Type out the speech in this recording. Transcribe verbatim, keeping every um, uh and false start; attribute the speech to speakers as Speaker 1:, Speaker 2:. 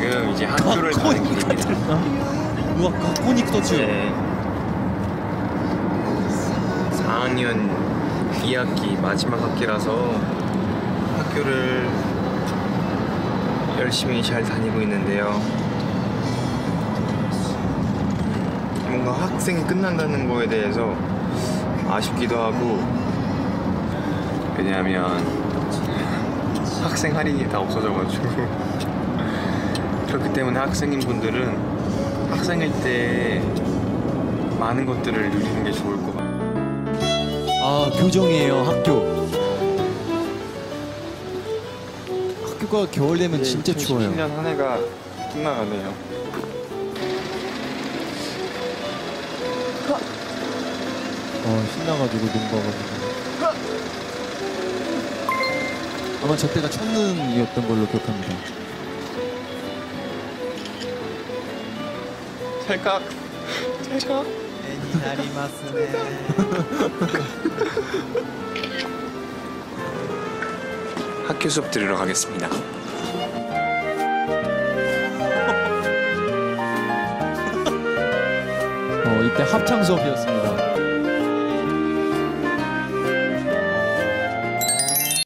Speaker 1: 지금 이제 학교를 가는 길입니다.
Speaker 2: 우와, 학교니까 또
Speaker 1: 네. 사 학년 이 학기 마지막 학기라서 학교를 열심히 잘 다니고 있는데요. 뭔가 학생이 끝난다는 거에 대해서 아쉽기도 하고, 왜냐하면 학생 할인이 다 없어져가지고 그렇기 때문에 학생인 분들은 학생일 때 많은 것들을 누리는 게 좋을 것 같아요.
Speaker 2: 아, 교정이에요, 학교. 학교가 겨울 되면 진짜 추워요.
Speaker 1: 이천십칠 년 한 해가 끝나가네요.
Speaker 2: 어, 신나가지고 농가가지고. 아마 저 때가 첫눈이었던 걸로 기억합니다.
Speaker 1: 찰칵 찰칵. 학교 수업 들으러 가겠습니다.
Speaker 2: 어, 이때 합창 수업이었습니다.